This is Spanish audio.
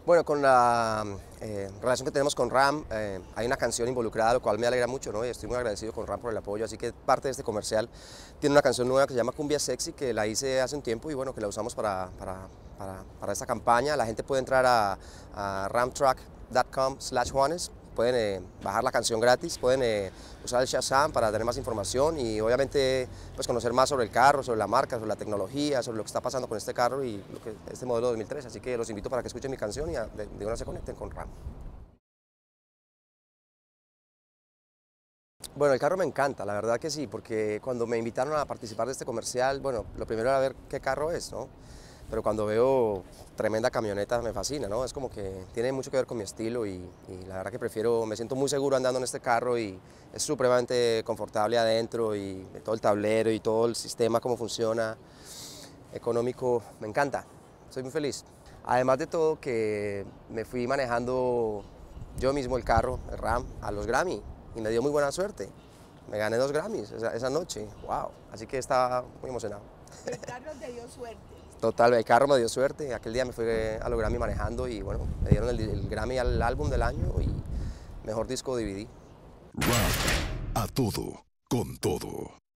Bueno, con la relación que tenemos con RAM, hay una canción involucrada, lo cual me alegra mucho, ¿no? Y estoy muy agradecido con RAM por el apoyo, así que parte de este comercial tiene una canción nueva que se llama Cumbia Sexy, que la hice hace un tiempo y bueno, que la usamos para esta campaña. La gente puede entrar a ramtrack.com/Juanes, pueden bajar la canción gratis, pueden usar el Shazam para tener más información y obviamente pues, conocer más sobre el carro, sobre la marca, sobre la tecnología, sobre lo que está pasando con este carro y este modelo 2003. Así que los invito para que escuchen mi canción y de una se conecten con RAM. Bueno, el carro me encanta, la verdad que sí, porque cuando me invitaron a participar de este comercial, bueno, lo primero era ver qué carro es, ¿no? Pero cuando veo tremenda camioneta me fascina, ¿no? Es como que tiene mucho que ver con mi estilo y la verdad que me siento muy seguro andando en este carro y es supremamente confortable adentro y todo el tablero y todo el sistema, cómo funciona, económico, me encanta, soy muy feliz. Además de todo que me fui manejando yo mismo el carro, el RAM, a los Grammy y me dio muy buena suerte. Me gané 2 Grammys esa noche, wow, así que estaba muy emocionado. El carro te dio suerte. Total, el carro me dio suerte, aquel día me fui a los Grammy manejando y bueno, me dieron el Grammy al álbum del año y mejor disco DVD. Rap, a todo, con todo.